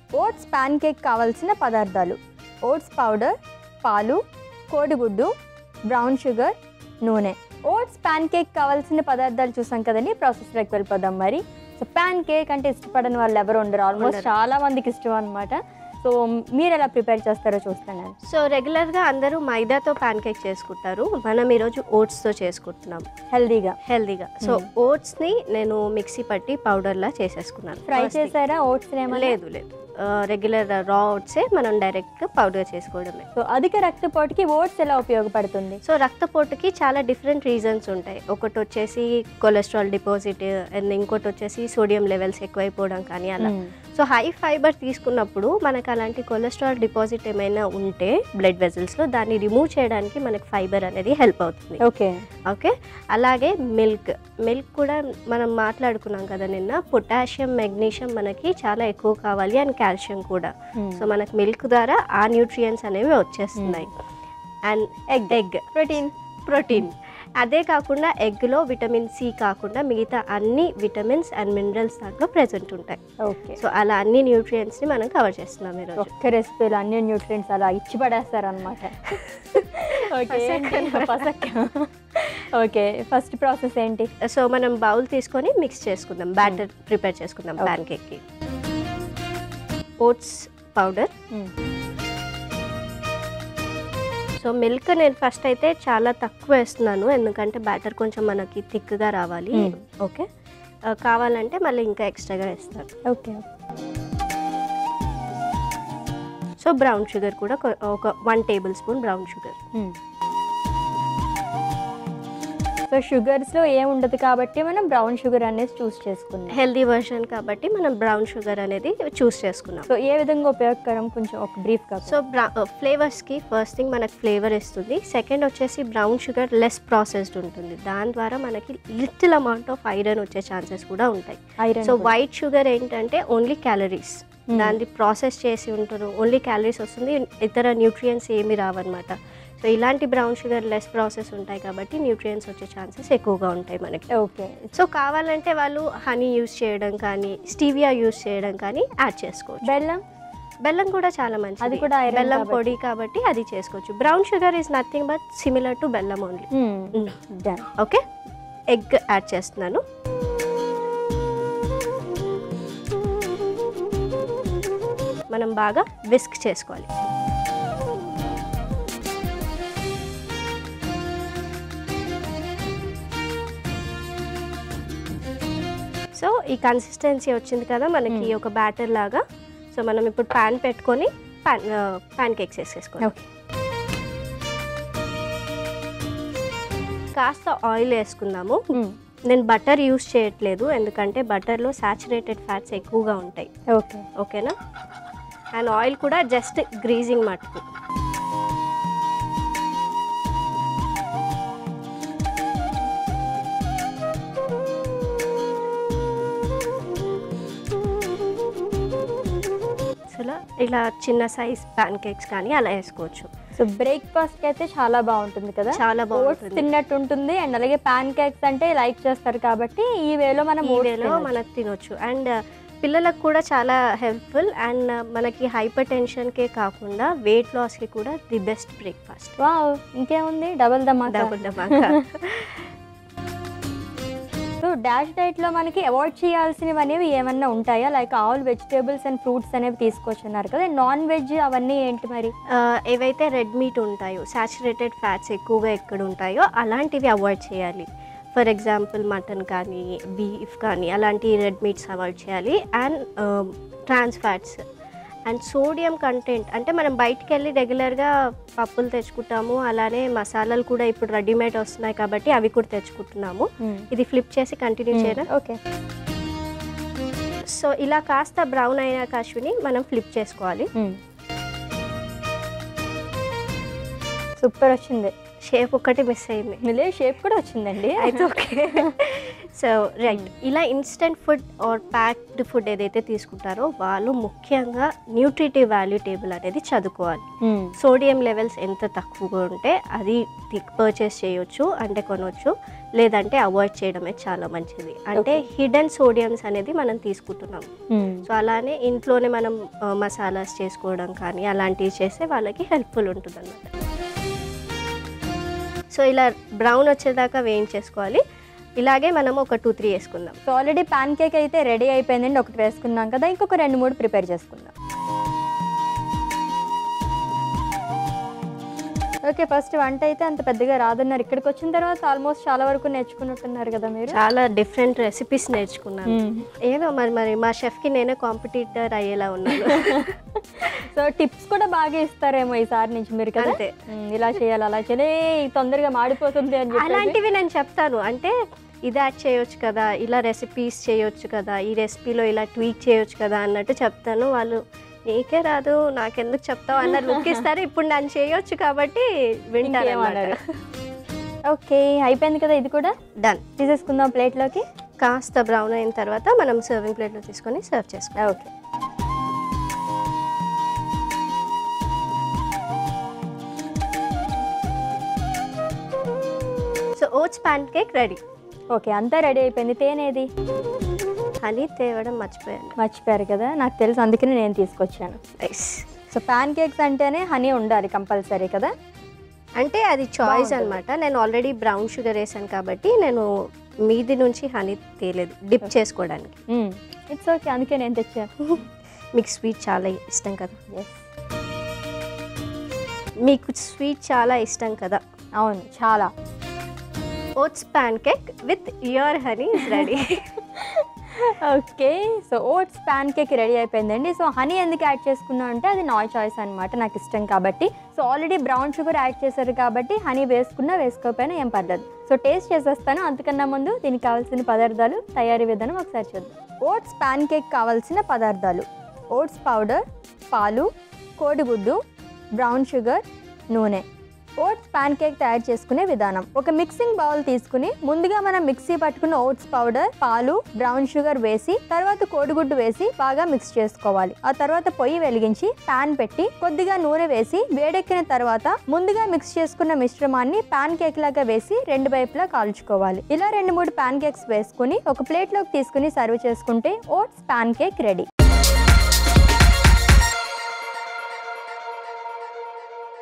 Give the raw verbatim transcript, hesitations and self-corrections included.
Oats pan cake కావాల్సిన పదార్థాలు oats powder, పాలు, కోడిగుడ్డు, బ్రౌన్ షుగర్, నూనె. ఓట్స్ పాన్ కేక్ కావాల్సిన పదార్థాలు చూసాం కదండి, ప్రాసెస్లోకి వెళ్ళిపోదాం మరి. సో పాన్ కేక్ అంటే ఇష్టపడని వాళ్ళు ఎవరు ఉండరు, ఆల్మోస్ట్ చాలా మందికి ఇష్టం అనమాట. సో మీరు ఎలా ప్రిపేర్ చేస్తారో చూస్తాను. సో రెగ్యులర్గా అందరూ మైదాతో పాన్ కేక్ చేసుకుంటారు, మనం ఈరోజు ఓట్స్తో చేసుకుంటున్నాం హెల్దీగా హెల్దీగా సో ఓట్స్ని నేను మిక్సీ పట్టి పౌడర్లా చేసేసుకున్నాను. ఫ్రై చేసారా ఓట్స్? లేదు లేదు రెగ్యులర్ రా ఓట్సే మనం డైరెక్ట్గా పౌడర్ చేసుకోవడమే. సో అధిక రక్తపోటుకి ఓట్స్ ఎలా ఉపయోగపడుతుంది? సో రక్తపోటుకి చాలా డిఫరెంట్ రీజన్స్ ఉంటాయి. ఒకటి వచ్చేసి కొలెస్ట్రాల్ డిపాజిట్ అండ్ ఇంకోటి వచ్చేసి సోడియం లెవెల్స్ ఎక్కువైపోవడం కానీ అలా. సో హై ఫైబర్ తీసుకున్నప్పుడు మనకు అలాంటి కొలెస్ట్రాల్ డిపాజిట్ ఏమైనా ఉంటే బ్లడ్ వెజల్స్లో దాన్ని రిమూవ్ చేయడానికి మనకి ఫైబర్ అనేది హెల్ప్ అవుతుంది. ఓకే ఓకే అలాగే మిల్క్ మిల్క్ కూడా మనం మాట్లాడుకున్నాం కదా నిన్న, పొటాషియం, మెగ్నీషియం మనకి చాలా ఎక్కువ కావాలి అండ్ కాల్షియం కూడా. సో మనకు మిల్క్ ద్వారా ఆ న్యూట్రియంట్స్ అనేవి వచ్చేస్తున్నాయి. And egg egg protein protein అదే కాకుండా ఎగ్లో విటమిన్ సి కాకుండా మిగతా అన్ని విటమిన్స్ అండ్ మినరల్స్ దాంట్లో ప్రెజెంట్ ఉంటాయి. ఓకే సో అలా అన్ని న్యూట్రియంట్స్ని మనం కవర్ చేస్తున్నాం ఈరోజు. ఒక్క రెసిపీలో అన్ని న్యూట్రియంట్స్ అలా ఇచ్చి పడేస్తారు అనమాట. ఓకే ఫస్ట్ ప్రాసెస్ ఏంటి? సో మనం బౌల్ తీసుకొని మిక్స్ చేసుకుందాం, బ్యాటర్ ప్రిపేర్ చేసుకుందాం పాన్ కేక్కి. ఓట్స్ పౌడర్, సో మిల్క్ నేను ఫస్ట్ అయితే చాలా తక్కువ వేస్తున్నాను ఎందుకంటే బ్యాటర్ కొంచెం మనకి థిక్గా రావాలి. ఓకే కావాలంటే మళ్ళీ ఇంకా ఎక్స్ట్రాగా వేస్తాను. ఓకే సో బ్రౌన్ షుగర్ కూడా ఒక one table spoon brown sugar. So షుగర్స్లో ఏం ఉండదు కాబట్టి మనం బ్రౌన్ షుగర్ అనేది చూస్ చేసుకున్నాం. హెల్దీ వర్షన్ కాబట్టి మనం బ్రౌన్ షుగర్ అనేది చూస్ చేసుకున్నాం. సో ఏ విధంగా ఉపయోగకరం కొంచెం ఒక బ్రీఫ్గా? సో బ్రా ఫ్లేవర్స్కి ఫస్ట్ థింగ్ మనకు ఫ్లేవర్ ఇస్తుంది. సెకండ్ వచ్చేసి బ్రౌన్ షుగర్ లెస్ ప్రాసెస్డ్ ఉంటుంది, దాని ద్వారా మనకి లిటిల్ అమౌంట్ ఆఫ్ ఐరన్ వచ్చే ఛాన్సెస్ కూడా ఉంటాయి. సో వైట్ షుగర్ ఏంటంటే ఓన్లీ క్యాలరీస్, దాన్ని ప్రాసెస్ చేసి ఉంటారు, ఓన్లీ క్యాలరీస్ వస్తుంది, ఇతర న్యూట్రియంట్స్ ఏమి రావన్నమాట. సో ఇలాంటి బ్రౌన్ షుగర్ లెస్ ప్రాసెస్ ఉంటాయి కాబట్టి న్యూట్రియంట్స్ వచ్చే ఛాన్సెస్ ఎక్కువగా ఉంటాయి మనకి. ఓకే సో కావాలంటే వాళ్ళు హనీ యూస్ చేయడం కానీ స్టీవియా యూస్ చేయడం కానీ యాడ్ చేసుకోవచ్చు. బెల్లం బెల్లం కూడా చాలా మంచిది, అది కూడా బెల్లం పొడి కాబట్టి అది చేసుకోవచ్చు. Brown sugar is nothing but similar to bellam only. Okay egg add చేస్తున్నాను. మనం బాగా విస్క్ చేసుకోవాలి. సో ఈ కన్సిస్టెన్సీ వచ్చింది కదా మనకి ఒక బ్యాటర్ లాగా. సో మనం ఇప్పుడు ప్యాన్ పెట్టుకొని ప్యాన్ ప్యాన్ కేక్స్ వేసేసుకోవాలి. కాస్త ఆయిల్ వేసుకుందాము. నేను బటర్ యూస్ చేయట్లేదు ఎందుకంటే బటర్లో సాచురేటెడ్ ఫ్యాట్స్ ఎక్కువగా ఉంటాయి. ఓకే ఓకేనా. అండ్ ఆయిల్ కూడా జస్ట్ గ్రీజింగ్ మటుకు. ఇలా చిన్న సైజ్ ప్యాన్ కేక్స్ కానీ అలా వేసుకోవచ్చు. సో బ్రేక్ఫాస్ట్ అయితే చాలా బాగుంటుంది కదా, చాలా బాగుంటుంది, తిన్నట్టు ఉంటుంది. అండ్ అలాగే ప్యాన్ కేక్స్ అంటే లైక్ చేస్తారు కాబట్టి ఈ వేలో మనం ఈ వేలో మనం తినొచ్చు. అండ్ పిల్లలకు కూడా చాలా హెల్ప్ఫుల్ అండ్ మనకి హైపర్ టెన్షన్కే కాకుండా వెయిట్ లాస్కి కూడా ది బెస్ట్ బ్రేక్ఫాస్ట్. వావ్ ఇంకేముంది, డబుల్ ధమాకా డబుల్ ధమాకా. సో డాష్ డైట్లో మనకి అవాయిడ్ చేయాల్సినవి అనేవి ఏమన్నా ఉంటాయా? Like all vegetables and fruits అనేవి తీసుకొచ్చున్నారు కదా, నాన్ వెజ్ అవన్నీ ఏంటి మరి? ఏవైతే రెడ్ మీట్ ఉంటాయో, సాచురేటెడ్ ఫ్యాట్స్ ఎక్కువగా ఎక్కడ ఉంటాయో అలాంటివి అవాయిడ్ చేయాలి. ఫర్ ఎగ్జాంపుల్ మటన్ కానీ బీఫ్ కానీ అలాంటి రెడ్ మీట్స్ అవాయిడ్ చేయాలి. And trans fats and sodium content అంటే మనం బయటికి వెళ్ళి రెగ్యులర్గా పప్పులు తెచ్చుకుంటాము, అలానే మసాలాలు కూడా ఇప్పుడు రెడీమేడ్ వస్తున్నాయి కాబట్టి అవి కూడా తెచ్చుకుంటున్నాము. ఇది ఫ్లిప్ చేసి కంటిన్యూ చేయరా? ఓకే. సో ఇలా కాస్త బ్రౌన్ అయినాక అశ్విని మనం ఫ్లిప్ చేసుకోవాలి. సూపర్ వచ్చింది. షేప్ ఒక్కటి మిస్ అయింది. లే షేప్ కూడా వచ్చిందండి అయితే ఓకే. సో రైట్, ఇలా instant food or packed food ఏదైతే తీసుకుంటారో వాళ్ళు ముఖ్యంగా న్యూట్రిటివ్ వాల్యూ టేబుల్ అనేది చదువుకోవాలి. సోడియం లెవెల్స్ ఎంత తక్కువగా ఉంటే అది పర్చేస్ చేయొచ్చు, అంటే కొనవచ్చు, లేదంటే అవాయిడ్ చేయడమే చాలా మంచిది. అంటే హిడెన్ సోడియమ్స్ అనేది మనం తీసుకుంటున్నాం. సో అలానే ఇంట్లోనే మనం మసాలాస్ చేసుకోవడం కానీ అలాంటివి చేస్తే వాళ్ళకి హెల్ప్ఫుల్ ఉంటుంది అన్నమాట. సో ఇలా బ్రౌన్ వచ్చేదాకా వేయించేసుకోవాలి. ఇలాగే మనం ఒక టూ త్రీ వేసుకుందాం. సో ఆల్రెడీ ప్యాన్ కేక్ అయితే రెడీ అయిపోయిందండి, ఒకటి వేసుకున్నాం కదా, ఇంకొక రెండు మూడు ప్రిపేర్ చేసుకుందాం. ఓకే, ఫస్ట్ వంట అయితే అంత పెద్దగా రాదన్నారు, ఇక్కడికి వచ్చిన తర్వాత ఆల్మోస్ట్ చాలా వరకు నేర్చుకున్నట్టున్నారు కదా మీరు. చాలా డిఫరెంట్ రెసిపీస్ నేర్చుకున్నాను. ఏదో మరి మరి మా షెఫ్కి నేనే కాంపిటీటర్ అయ్యేలా ఉన్నాను. సో టిప్స్ కూడా బాగా ఇస్తారేమో ఈసారి నుంచి మీరు కదా, ఇలా చేయాలి అలా చేయాలి తొందరగా మాడిపోతుంది అని. అలాంటివి నేను చెప్తాను, అంటే ఇది యాడ్ చేయొచ్చు కదా, ఇలా రెసిపీస్ చేయొచ్చు కదా, ఈ రెసిపీలో ఇలా ట్వీక్ చేయొచ్చు కదా అన్నట్టు చెప్తాను. వాళ్ళు నీకే రాదు నాకెందుకు చెప్తావు అన్న లుక్ ఇస్తారు. ఇప్పుడు నన్ను చేయొచ్చు కాబట్టి వింటారు. ఓకే, అయిపోయింది కదా, ఇది కూడా డన్. తీసేసుకుందాం ప్లేట్లోకి. కాస్త బ్రౌన్ అయిన తర్వాత మనం సర్వింగ్ ప్లేట్లో తీసుకొని సర్వ్ చేసుకుందాం. Okay, so oats pan cake ready. Okay, అంతా రెడీ అయిపోయింది. తేనేది? హనీ తేవడం మర్చిపోయాను. మర్చిపోయారు కదా, నాకు తెలుసు, అందుకని నేను తీసుకొచ్చాను. సో ప్యాన్ కేక్స్ అంటేనే హనీ ఉండాలి కంపల్సరీ కదా. అంటే అది చాయిస్ అనమాట. నేను ఆల్రెడీ బ్రౌన్ షుగర్ వేసాను కాబట్టి నేను మీది నుంచి హనీ తేలేదు డిప్ చేసుకోవడానికి. ఇట్స్ ఓకే, అందుకే నేను తెచ్చాను. మీకు స్వీట్ చాలా ఇష్టం కదా. మీకు స్వీట్ చాలా ఇష్టం కదా. అవును, చాలా. Oats pan cake with your honey is ready. Okay, so oats pan cake ready అయిపోయిందండి. సో హనీ ఎందుకు యాడ్ చేసుకున్నాం అంటే అది నా చాయిస్ అనమాట, నాకు ఇష్టం కాబట్టి. So already brown sugar add చేశారు కాబట్టి హనీ వేసుకున్నా వేసుకోకపోయినా ఏం పర్లేదు. సో టేస్ట్ చేసేస్తాను. అంతకన్నా ముందు దీనికి కావాల్సిన పదార్థాలు, తయారీ విధానం ఒకసారి చూద్దాం. ఓట్స్ ప్యాన్ కేక్ కావాల్సిన పదార్థాలు: ఓట్స్ పౌడర్, పాలు, కోడిగుడ్డు, బ్రౌన్ షుగర్, నూనె. ఓట్స్ ప్యాన్ కేక్ తయారు చేసుకునే విధానం: ఒక మిక్సింగ్ బౌల్ తీసుకుని ముందుగా మనం మిక్సీ పట్టుకున్న ఓట్స్ పౌడర్, పాలు, బ్రౌన్ షుగర్ వేసి తర్వాత కోడిగుడ్డు వేసి బాగా మిక్స్ చేసుకోవాలి. ఆ తర్వాత పొయ్యి వెలిగించి ప్యాన్ పెట్టి కొద్దిగా నూనె వేసి వేడెక్కిన తర్వాత ముందుగా మిక్స్ చేసుకున్న మిశ్రమాన్ని ప్యాన్ కేక్ లాగా వేసి రెండు వైపులా కాల్చుకోవాలి. ఇలా రెండు మూడు ప్యాన్ కేక్స్ వేసుకుని ఒక ప్లేట్ లోకి తీసుకుని సర్వ్ చేసుకుంటే ఓట్స్ ప్యాన్ కేక్ రెడీ.